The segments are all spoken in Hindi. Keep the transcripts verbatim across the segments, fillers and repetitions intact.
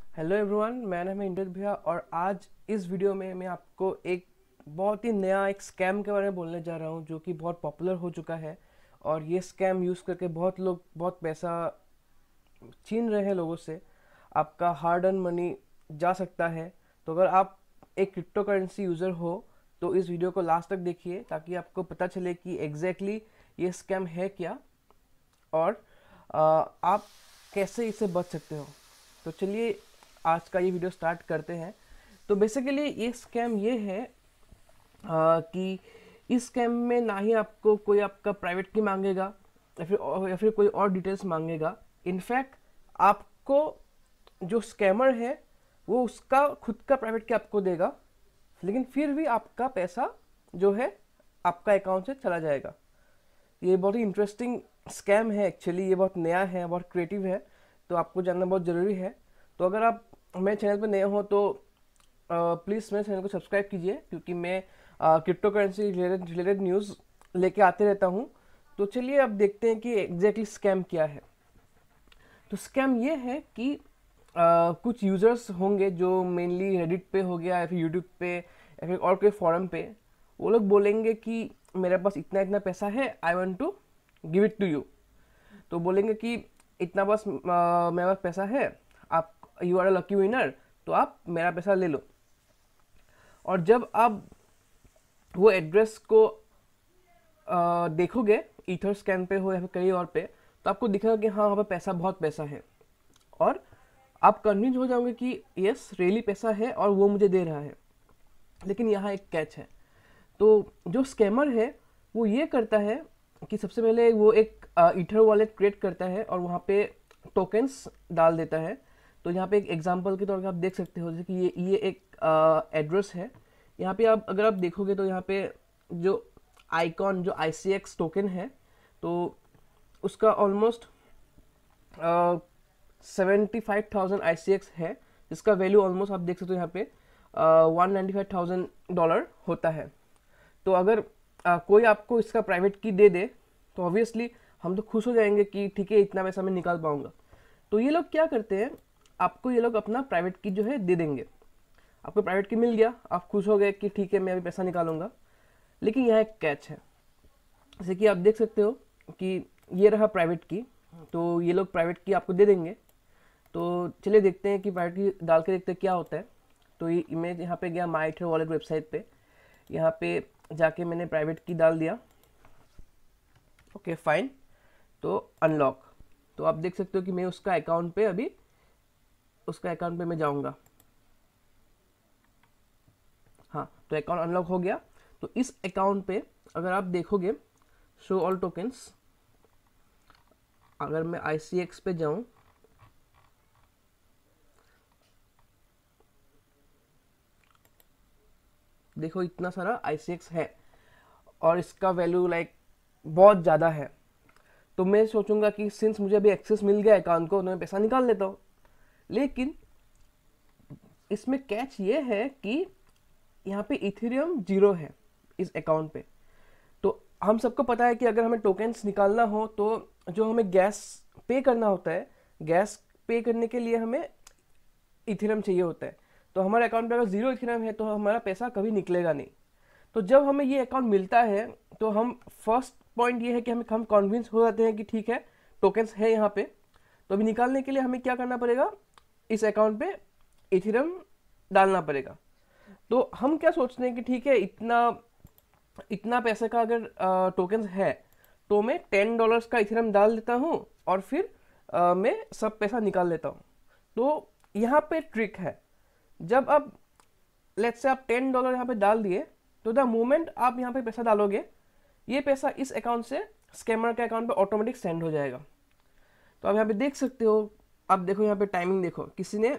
हेलो एवरीवन, मेरा नाम है इंद्र भैया और आज इस वीडियो में मैं आपको एक बहुत ही नया एक स्कैम के बारे में बोलने जा रहा हूँ जो कि बहुत पॉपुलर हो चुका है। और ये स्कैम यूज़ करके बहुत लोग बहुत पैसा छीन रहे हैं लोगों से। आपका हार्ड अर्न मनी जा सकता है। तो अगर आप एक क्रिप्टो करेंसी यूज़र हो तो इस वीडियो को लास्ट तक देखिए ताकि आपको पता चले कि एग्जैक्टली exactly ये स्कैम है क्या और आ, आप कैसे इससे बच सकते हो। तो चलिए आज का ये वीडियो स्टार्ट करते हैं। तो बेसिकली ये स्कैम ये है आ, कि इस स्कैम में ना ही आपको कोई आपका प्राइवेट की मांगेगा या फिर या फिर कोई और डिटेल्स मांगेगा। इनफैक्ट आपको जो स्कैमर है वो उसका खुद का प्राइवेट की आपको देगा, लेकिन फिर भी आपका पैसा जो है आपका अकाउंट से चला जाएगा। ये बहुत ही इंटरेस्टिंग स्कैम है एक्चुअली। ये बहुत नया है, बहुत क्रिएटिव है, तो आपको जानना बहुत ज़रूरी है। तो अगर आप मेरे चैनल पर नए हो तो प्लीज़ मेरे चैनल को सब्सक्राइब कीजिए क्योंकि मैं crypto currency related related news लेके आते रहता हूँ। तो चलिए अब देखते हैं कि एग्जैक्टली स्कैम क्या है। तो स्कैम ये है कि आ, कुछ यूज़र्स होंगे जो मेनली रेडिट पे हो गया या फिर यूट्यूब पे या फिर और कोई फॉरम पे, वो लोग बोलेंगे कि मेरे पास इतना इतना पैसा है, I want to give it to you. तो बोलेंगे कि इतना बस आ, मेरे पास पैसा है, आप you are a lucky winner, तो आप मेरा पैसा ले लो। और जब आप वो एड्रेस को आ, देखोगे ईथर स्कैन पे हो या फिर कहीं और पे, तो आपको दिखेगा कि हाँ वहाँ पे पैसा बहुत पैसा है और आप कन्विंस हो जाओगे कि यस रियली पैसा है और वो मुझे दे रहा है। लेकिन यहाँ एक कैच है। तो जो स्कैमर है वो ये करता है कि सबसे पहले वो एक ईथर वॉलेट क्रिएट करता है और वहाँ पे टोकन्स डाल देता है। तो यहाँ पे एक एग्जांपल के तौर पे आप देख सकते हो, जैसे कि ये ये एक एड्रेस है। यहाँ पे आप अगर आप देखोगे तो यहाँ पे जो आइकॉन जो आई सी एक्स टोकन है तो उसका almost seventy five thousand I C X है, जिसका वैल्यू ऑलमोस्ट आप देख सकते हो यहाँ पे one ninety five thousand dollar होता है। तो अगर आ, कोई आपको इसका प्राइवेट की दे दे तो ऑब्वियसली हम तो खुश हो जाएंगे कि ठीक है इतना पैसा मैं निकाल पाऊंगा। तो ये लोग क्या करते हैं, आपको ये लोग अपना प्राइवेट की जो है दे देंगे। आपको प्राइवेट की मिल गया, आप खुश हो गए कि ठीक है मैं अभी पैसा निकालूंगा। लेकिन यहाँ एक कैच है। जैसे कि आप देख सकते हो कि ये रहा प्राइवेट की, तो ये लोग प्राइवेट की आपको दे देंगे। तो चलिए देखते हैं कि प्राइवेट की डाल के देखते हैं क्या होता है। तो ये मैं यहाँ पे गया माई ईथर वॉलेट वेबसाइट पे, यहाँ पे जाके मैंने प्राइवेट की डाल दिया। ओके फाइन, तो अनलॉक। तो आप देख सकते हो कि मैं उसका अकाउंट पे अभी उसका अकाउंट पे मैं जाऊंगा। हाँ, तो अकाउंट अनलॉक हो गया। तो इस अकाउंट पे अगर आप देखोगे शो ऑल टोकन्स, अगर मैं आई सी एक्स पे जाऊं देखो इतना सारा आई सी एक्स है और इसका वैल्यू लाइक बहुत ज़्यादा है। तो मैं सोचूंगा कि सिंस मुझे अभी एक्सेस मिल गया अकाउंट को तो मैं पैसा निकाल लेता हूँ। लेकिन इसमें कैच ये है कि यहाँ पे इथेरियम जीरो है इस अकाउंट पे। तो हम सबको पता है कि अगर हमें टोकन्स निकालना हो तो जो हमें गैस पे करना होता है, गैस पे करने के लिए हमें इथेरियम चाहिए होता है। तो हमारे अकाउंट पे अगर जीरो इथेरियम है तो हमारा पैसा कभी निकलेगा नहीं। तो जब हमें ये अकाउंट मिलता है तो हम फर्स्ट पॉइंट ये है कि हमें हम कन्विंस हो जाते हैं कि ठीक है टोकन्स है यहाँ पे। तो अभी निकालने के लिए हमें क्या करना पड़ेगा, इस अकाउंट पे इथेरियम डालना पड़ेगा। तो हम क्या सोचते हैं कि ठीक है इतना इतना पैसे का अगर टोकन्स है तो मैं टेन डॉलर्स का इथेरियम डाल देता हूँ और फिर आ, मैं सब पैसा निकाल लेता हूँ। तो यहाँ पे ट्रिक है। जब आप लेट्स से आप टेन डॉलर यहाँ पे डाल दिए तो द मोमेंट आप यहाँ पे पैसा डालोगे ये पैसा इस अकाउंट से स्कैमर के अकाउंट पे ऑटोमेटिक सेंड हो जाएगा। तो आप यहाँ पे देख सकते हो, आप देखो यहाँ पे टाइमिंग देखो, किसी ने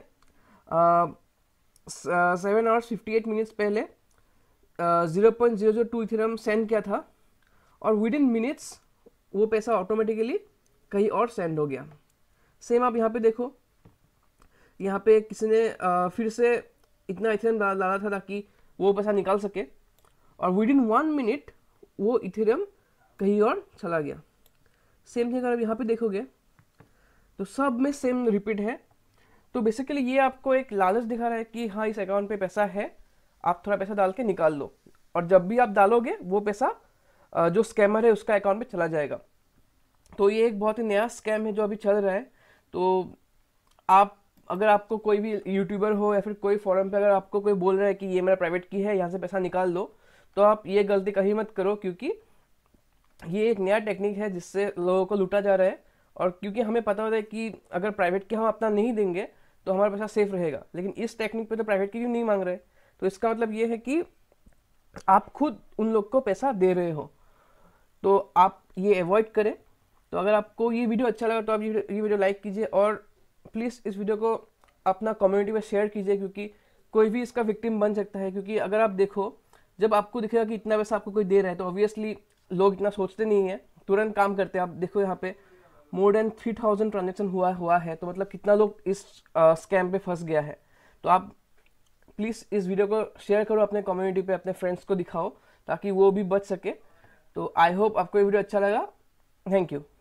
seven hours fifty eight minutes पहले zero point zero zero two Ethereum send किया था और विद इन मिनट्स वो पैसा ऑटोमेटिकली कहीं और सेंड हो गया। सेम आप यहाँ पे देखो, यहाँ पे किसी ने uh, फिर से इतना इथेरियम डाला था ताकि वो पैसा निकाल सके और विद इन वन मिनट वो इथेरियम कहीं और चला गया। सेम थिंग अगर यहाँ पे देखोगे तो सब में सेम रिपीट है। तो बेसिकली ये आपको एक लालच दिखा रहा है कि हाँ इस अकाउंट पे पैसा है, आप थोड़ा पैसा डाल के निकाल लो, और जब भी आप डालोगे वो पैसा अ, जो स्कैमर है उसका अकाउंट पे चला जाएगा। तो ये एक बहुत ही नया स्कैम है जो अभी चल रहा है। तो आप, अगर आपको कोई भी यूट्यूबर हो या फिर कोई फोरम पे अगर आपको कोई बोल रहा है कि ये मेरा प्राइवेट की है, यहाँ से पैसा निकाल लो, तो आप ये गलती कहीं मत करो, क्योंकि ये एक नया टेक्निक है जिससे लोगों को लूटा जा रहा है। और क्योंकि हमें पता होता है कि अगर प्राइवेट की हम अपना नहीं देंगे तो हमारा पैसा सेफ रहेगा, लेकिन इस टेक्निक पे तो प्राइवेट की क्यों नहीं मांग रहे। तो इसका मतलब ये है कि आप खुद उन लोग को पैसा दे रहे हो, तो आप ये अवॉइड करें। तो अगर आपको ये वीडियो अच्छा लगा तो आप ये ये वीडियो लाइक कीजिए, और प्लीज़ इस वीडियो को अपना कम्युनिटी में शेयर कीजिए, क्योंकि कोई भी इसका विक्टिम बन सकता है। क्योंकि अगर आप देखो, जब आपको दिखेगा कि इतना पैसा आपको कोई दे रहा है तो ऑब्वियसली लोग इतना सोचते नहीं है, तुरंत काम करते हैं। आप देखो यहाँ पे more than three thousand transaction हुआ हुआ है, तो मतलब कितना लोग इस स्कैम पे फंस गया है। तो आप प्लीज़ इस वीडियो को शेयर करो अपने कम्युनिटी पे, अपने फ्रेंड्स को दिखाओ ताकि वो भी बच सके। तो आई होप आपको ये वीडियो अच्छा लगा। Thank you.